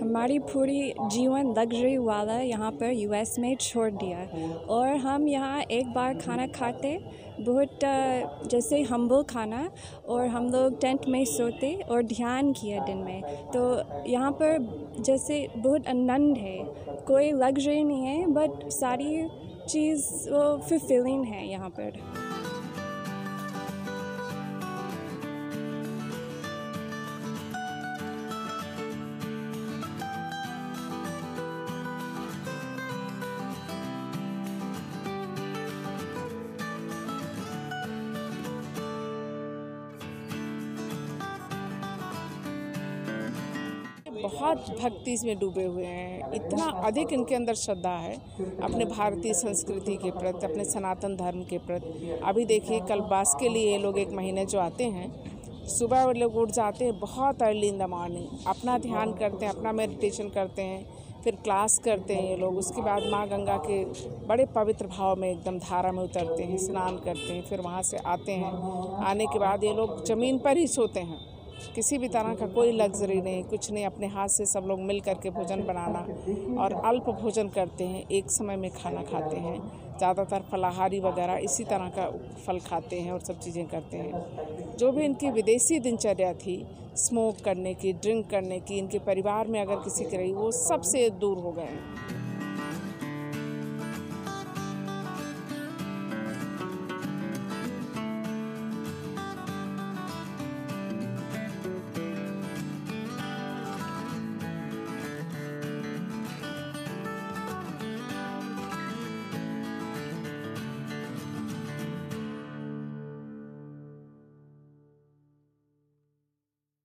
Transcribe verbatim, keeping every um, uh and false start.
हमारी पूरी जीवन लग्जरी वाला यहाँ पर यूएस में छोड़ दिया और हम यहाँ एक बार खाना खाते, बहुत जैसे हम्बल खाना, और हम लोग टेंट में सोते और ध्यान किया दिन में। तो यहाँ पर जैसे बहुत आनंद है, कोई लग्जरी नहीं है, बट सारी चीज़ वो फुलफिलिंग है यहाँ पर। बहुत भक्ति में डूबे हुए हैं, इतना अधिक इनके अंदर श्रद्धा है अपने भारतीय संस्कृति के प्रति, अपने सनातन धर्म के प्रति। अभी देखिए कल बास के लिए ये लोग एक महीने जो आते हैं, सुबह वो लोग उठ जाते हैं बहुत अर्ली इन द मॉर्निंग, अपना ध्यान करते हैं, अपना मेडिटेशन करते हैं, फिर क्लास करते हैं ये लोग। उसके बाद माँ गंगा के बड़े पवित्र भाव में एकदम धारा में उतरते हैं, स्नान करते हैं, फिर वहाँ से आते हैं। आने के बाद ये लोग ज़मीन पर ही सोते हैं, किसी भी तरह का कोई लग्जरी नहीं, कुछ नहीं। अपने हाथ से सब लोग मिल करके भोजन बनाना और अल्प भोजन करते हैं, एक समय में खाना खाते हैं, ज़्यादातर फलाहारी वगैरह इसी तरह का फल खाते हैं और सब चीज़ें करते हैं। जो भी इनकी विदेशी दिनचर्या थी, स्मोक करने की, ड्रिंक करने की, इनके परिवार में अगर किसी की रही, वो सबसे दूर हो गए हैं।